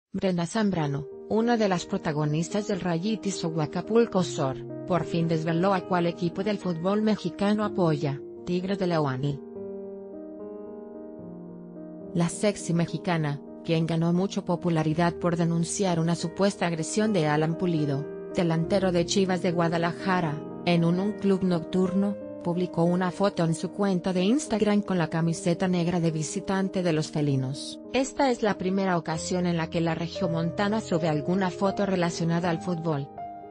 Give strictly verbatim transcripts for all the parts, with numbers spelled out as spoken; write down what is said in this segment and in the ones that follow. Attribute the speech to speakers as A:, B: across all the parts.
A: Brenda Zambrano, una de las protagonistas del reality show Acapulco Shore, por fin desveló a cuál equipo del fútbol mexicano apoya: Tigres de León. La sexy mexicana, quien ganó mucha popularidad por denunciar una supuesta agresión de Alan Pulido, delantero de Chivas de Guadalajara, en un, un club nocturno, publicó una foto en su cuenta de Instagram con la camiseta negra de visitante de los felinos. Esta es la primera ocasión en la que la regiomontana sube alguna foto relacionada al fútbol.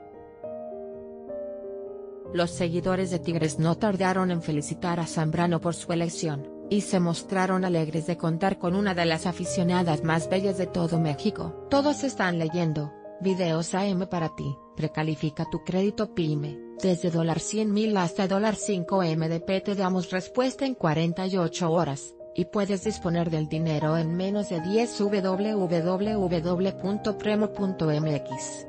A: Los seguidores de Tigres no tardaron en felicitar a Zambrano por su elección, y se mostraron alegres de contar con una de las aficionadas más bellas de todo México. Todos están leyendo: Videos A M para ti, precalifica tu crédito PYME, desde cien mil hasta cinco M D P te damos respuesta en cuarenta y ocho horas, y puedes disponer del dinero en menos de diez. w w w punto premo punto m x